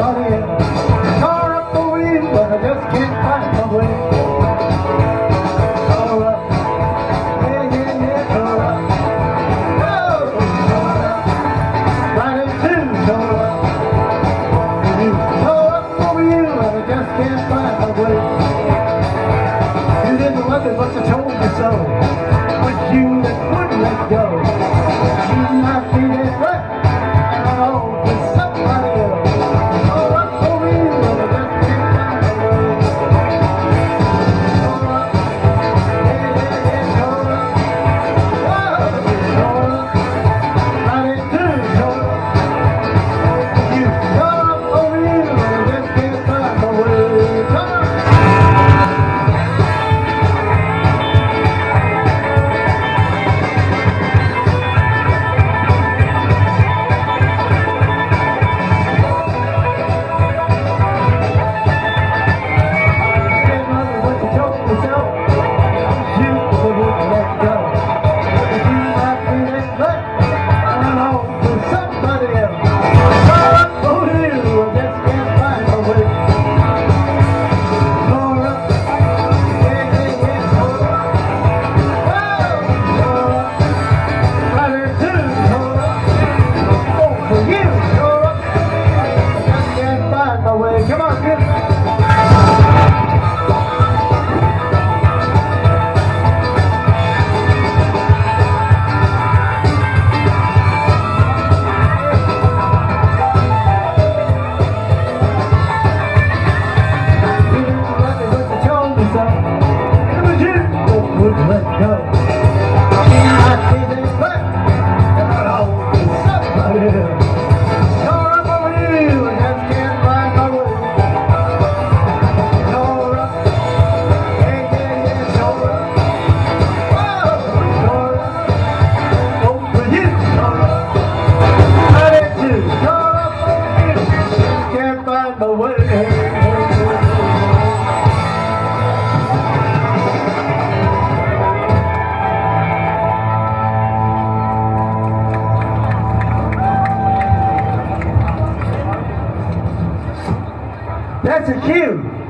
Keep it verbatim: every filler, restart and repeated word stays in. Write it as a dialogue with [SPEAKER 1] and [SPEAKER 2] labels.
[SPEAKER 1] somebody else. Tore up the wheel, but I just can't find my way. Tore up, yeah, yeah, yeah, tore up. Oh, tore up, right in two, tore up. You tore up the wheel, but I just can't find my way. You didn't love it, but you told me so. It was you that wouldn't let go. You might be that right, and I know there's somebody else. Tore up the wheel, but I just can't find my way. Tore up, yeah, yeah, yeah, tore up. Whoa, tore up, right in two, tore up. You tore up the wheel, but I just can't find my way. Tore up. Come on, kid. Let go. I see this back, and I know somebody else. Tore up over you, and just can't find my way. Tore up, yeah, yeah, yeah, tore up. Whoa, tore up, over you, tore up. I did too, tore up over you, just can't find my way. That's a cue.